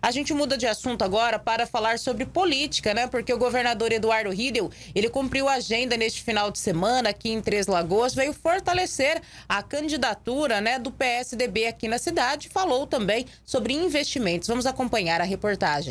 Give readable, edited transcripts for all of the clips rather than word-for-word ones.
A gente muda de assunto agora para falar sobre política, né? Porque o governador Eduardo Riedel, ele cumpriu a agenda neste final de semana aqui em Três Lagoas, veio fortalecer a candidatura, né, do PSDB aqui na cidade, falou também sobre investimentos. Vamos acompanhar a reportagem.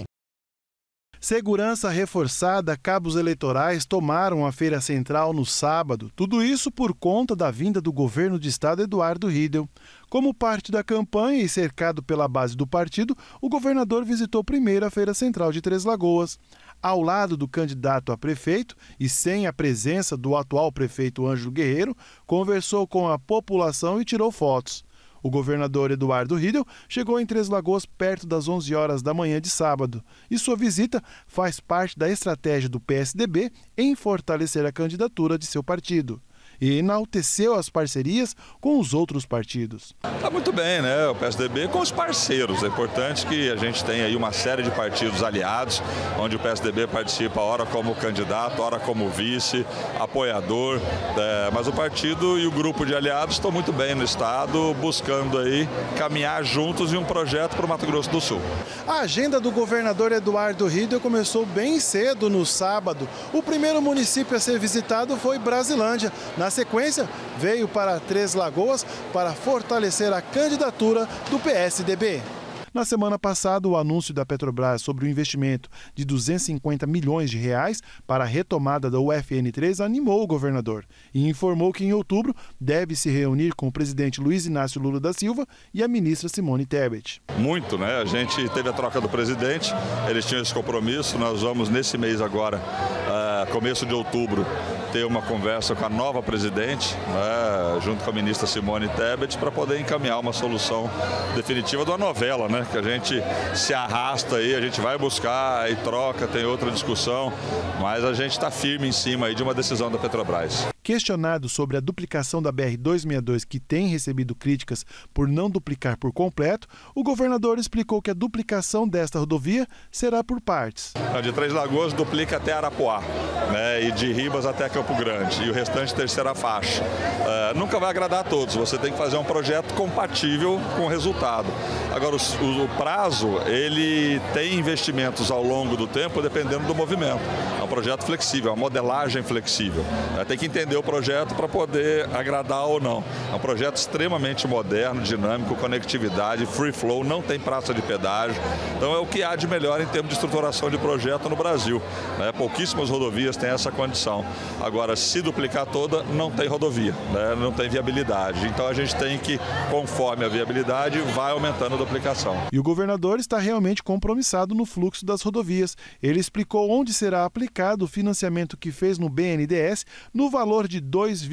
Segurança reforçada, cabos eleitorais tomaram a Feira Central no sábado. Tudo isso por conta da vinda do governo do estado Eduardo Riedel. Como parte da campanha e cercado pela base do partido, o governador visitou primeiro a Feira Central de Três Lagoas. Ao lado do candidato a prefeito e sem a presença do atual prefeito Ângelo Guerreiro, conversou com a população e tirou fotos. O governador Eduardo Riedel chegou em Três Lagoas perto das 11 horas da manhã de sábado e sua visita faz parte da estratégia do PSDB em fortalecer a candidatura de seu partido. E enalteceu as parcerias com os outros partidos. Está muito bem, né? O PSDB com os parceiros. É importante que a gente tenha aí uma série de partidos aliados, onde o PSDB participa, ora como candidato, ora como vice, apoiador. Mas o partido e o grupo de aliados estão muito bem no estado, buscando aí caminhar juntos em um projeto para o Mato Grosso do Sul. A agenda do governador Eduardo Riedel começou bem cedo no sábado. O primeiro município a ser visitado foi Brasilândia. Na sequência, veio para Três Lagoas para fortalecer a candidatura do PSDB. Na semana passada, o anúncio da Petrobras sobre o investimento de 250 milhões de reais para a retomada da UFN3 animou o governador e informou que em outubro deve se reunir com o presidente Luiz Inácio Lula da Silva e a ministra Simone Tebet. Muito, né? A gente teve a troca do presidente, eles tinham esse compromisso, nós vamos nesse mês agora, começo de outubro, ter uma conversa com a nova presidente, né, junto com a ministra Simone Tebet, para poder encaminhar uma solução definitiva de uma novela, né? Que a gente se arrasta aí, a gente vai buscar e troca, tem outra discussão, mas a gente está firme em cima aí de uma decisão da Petrobras. Questionado sobre a duplicação da BR-262, que tem recebido críticas por não duplicar por completo, o governador explicou que a duplicação desta rodovia será por partes. A de Três Lagoas duplica até Arapuá, né, e de Ribas até Campo Grande, e o restante terceira faixa. Nunca vai agradar a todos, você tem que fazer um projeto compatível com o resultado. Agora, o prazo, ele tem investimentos ao longo do tempo, dependendo do movimento. É um projeto flexível, é uma modelagem flexível. Tem que entender o projeto para poder agradar ou não. É um projeto extremamente moderno, dinâmico, conectividade, free flow, não tem praça de pedágio. Então é o que há de melhor em termos de estruturação de projeto no Brasil, né? Pouquíssimas rodovias têm essa condição. Agora, se duplicar toda, não tem rodovia, né? Não tem viabilidade. Então a gente tem que, conforme a viabilidade, vai aumentando a duplicação. E o governador está realmente compromissado no fluxo das rodovias. Ele explicou onde será aplicado o financiamento que fez no BNDES no valor de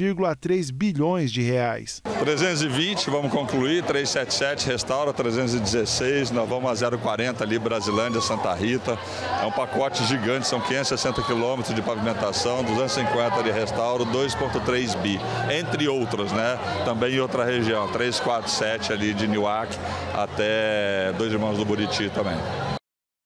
2,3 bilhões de reais. 320, vamos concluir, 377 restaura, 316, nós vamos a 040 ali, Brasilândia, Santa Rita. É um pacote gigante, são 560 quilômetros de pavimentação, 250 de restauro, 2,3 bi, entre outras, né? Também em outra região, 347 ali de Niuaque até Dois Irmãos do Buriti também.